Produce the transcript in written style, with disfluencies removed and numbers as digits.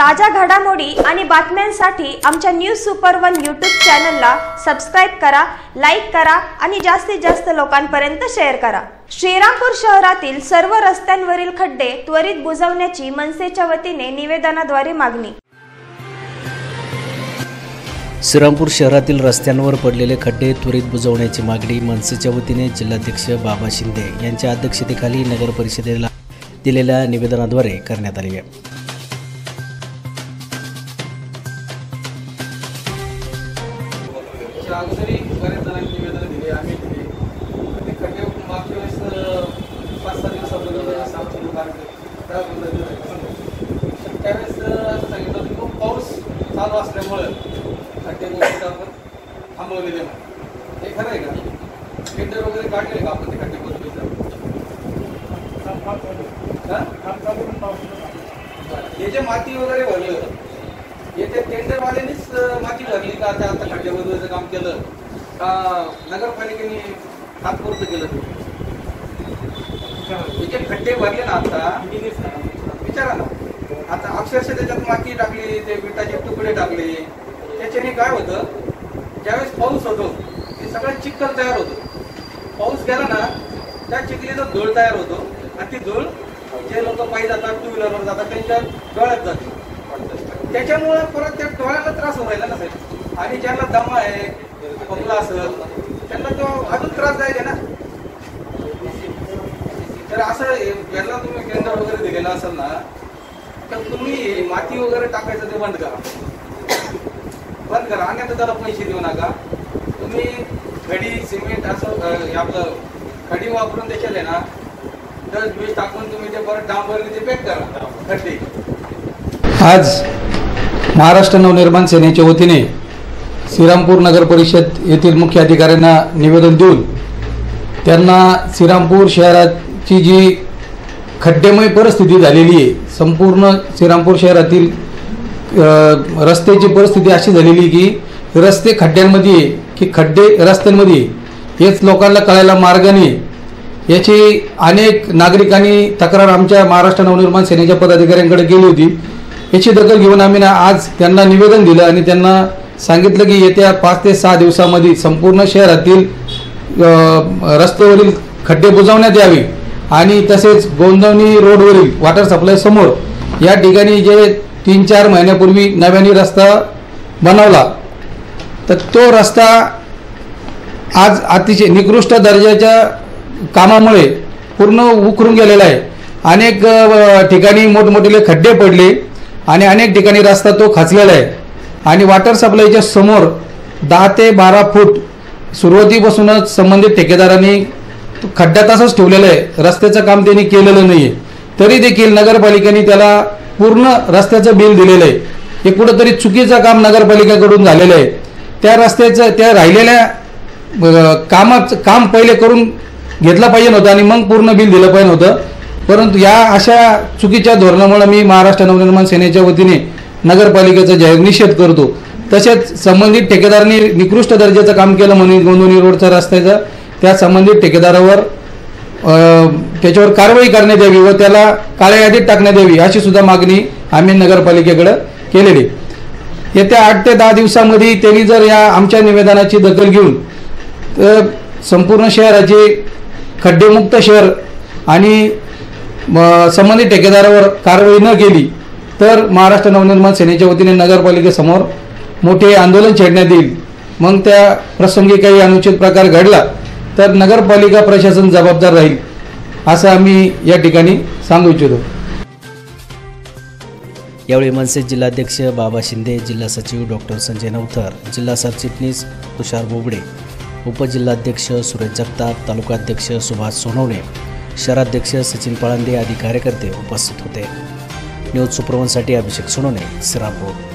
ताज्या घडामोडी आणि बातम्यांसाठी आमच्या न्यूज सुपर वन यूट्यूब चॅनलला सबस्क्राइब करा, लाईक करा आणि जास्तीत जास्त लोकांपर्यंत शेअर करा। श्रीरामपूर शहरातील सर्व रस्त्यांवरील खड्डे त्वरित बुजवण्याची मनसेच्या वतीने निवेदनाद्वारे मागणी। श्रीरामपूर शहरातील रस्त्यांवर पडलेले खड्डे त्वरित बुजवण्याची मागणी मनसेच्या वतीने जिल्हाध्यक्ष बाबा शिंदे यांच्या अध्यक्षतेखाली नगर परिषदेला दिलेल्या निवेदनाद्वारे करण्यात आली आहे। अगोदरी बरेच जणांनी निवेदन दिले, आम्ही दिले। ते खड्डे मागच्या वेळेस 5-6 दिवसापूर्वी सावचेती त्यावेळेस असं सांगितलं की पाऊस चालू असल्यामुळे खड्डे आपण थांबवलेले नाही। हे खरं आहे का? टेंडर वगैरे काढले का आपण ते खड्डे बदलून? हे जे माती वगैरे भरलं होतं येथे टेंडरवाल्यांनीच माती भरली का? आता खड्डे बदलायचं काम केलं का नगरपालिकेने हातपुरतं केलं? हे जे खड्डे भरले ना आता विचारा ना, आता अक्षरशः त्याच्यात माती टाकली, ते विटाचे तुकडे टाकले, त्याच्याने काय होतं, ज्यावेळेस पाऊस होतो ते सगळं चिखल तयार होतो। पाऊस गेला ना त्या चिखलीचा धूळ तयार होतो आणि ती धूळ जे लोक पायी जातात, टू व्हीलरवर जातात, त्यांच्या डोळ्यात जाते। त्याच्यामुळे परत त्या डोळ्याला त्रास व्हायला नसेल आणि ज्यांना दमा आहे, खोकला असेल, त्यांना तो अजून त्रास जायचे ना। तर असं याला तुम्ही टेंडर वगैरे दिलेला असेल ना, तर तुम्ही माती वगैरे टाकायचं ते बंद करा आणि आता त्याला पैसे देऊ नका। तुम्ही खडी, सिमेंट असं आपलं खडी वापरून त्याच्यात आहे ना 10-20 टाकून तुम्ही ते परत डांबरने ते पॅक करा खड्डे। आज महाराष्ट्र नवनिर्माण सेनेच्या वतीने श्रीरामपूर नगर परिषद येथील मुख्य अधिकाऱ्यांना निवेदन देऊन त्यांना श्रीरामपूर शहराची जी खड्डेमय परिस्थिती झालेली आहे, संपूर्ण श्रीरामपूर शहरातील रस्त्याची परिस्थिती अशी झालेली की रस्ते खड्ड्यांमध्ये की खड्डे रस्त्यांमध्ये हेच लोकांना कळायला मार्ग नाही। याची अनेक नागरिकांनी तक्रार आमच्या महाराष्ट्र नवनिर्माण सेनेच्या पदाधिकाऱ्यांकडे केली होती। याची दखल घेऊन आम्ही आज त्यांना निवेदन दिलं आणि त्यांना सांगितलं की येत्या 5 ते 6 दिवसामध्ये संपूर्ण शहरातील रस्त्यावरील खड्डे बुजवण्यात यावे आणि तसेच गोंदवणी रोडवरील वॉटर सप्लाय समोर या ठिकाणी जे 3-4 महिन्यापूर्वी नव्याने रस्ता बनवला, तर तो रस्ता आज अतिशय निकृष्ट दर्जाच्या कामामुळे पूर्ण उकरून गेलेला आहे। अनेक ठिकाणी मोठमोठे खड्डे पडले आणि अनेक ठिकाणी रस्ता तो खचलेला आहे आणि वॉटर सप्लायच्या समोर 10 ते 12 फूट सुरुवातीपासूनच संबंधित ठेकेदारांनी खड्डा तसाच ठेवलेला आहे। रस्त्याचं काम त्यांनी केलेलं नाही आहे, तरी देखील नगरपालिकेने त्याला पूर्ण रस्त्याचं बिल दिलेलं आहे। हे कुठंतरी चुकीचं काम नगरपालिकेकडून झालेलं आहे। त्या रस्त्याचं त्या राहिलेल्या काम पहिले करून घेतलं पाहिजे नव्हतं आणि मग पूर्ण बिल दिलं पाहिजे नव्हतं, परंतु या अशा चुकीच्या धोरणामुळे मी महाराष्ट्र नवनिर्माण सेनेच्या वतीने नगरपालिकेचा जाहीर निषेध करतो। तसेच संबंधित ठेकेदारांनी निकृष्ट दर्जाचं काम केलं म्हणून गोंदवणी रोडचा रस्त्याचा त्या संबंधित ठेकेदारावर त्याच्यावर कारवाई करण्यात यावी व त्याला काळ्या यादीत टाकण्यात यावी अशी सुद्धा मागणी आम्ही नगरपालिकेकडे केलेली। येत्या 8 ते 10 दिवसांमध्ये त्यांनी जर या आमच्या निवेदनाची दखल घेऊन तर संपूर्ण शहराचे खड्डेमुक्त शहर आणि संबंधित ठेकेदारावर कारवाई न केली तर महाराष्ट्र नवनिर्माण सेनेच्या वतीने नगरपालिकेसमोर मोठे आंदोलन छेडण्यात येईल। मग त्या प्रसंगी काही अनुचित प्रकार घडला तर नगरपालिका प्रशासन जबाबदार राहील असं आम्ही या ठिकाणी सांगू इच्छितो। यावेळी मनसे जिल्हाध्यक्ष बाबा शिंदे, जिल्हा सचिव डॉक्टर संजय नवथर, जिल्हा सरचिटणीस तुषार बोबडे, उपजिल्हाध्यक्ष सुरेश जगताप, तालुकाध्यक्ष सुभाष सोनवणे, शहराध्यक्ष सचिन पळंदे आदी कार्यकर्ते उपस्थित होते। न्यूज सुपर वनसाठी अभिषेक सोनवणे, श्रीरामपूर।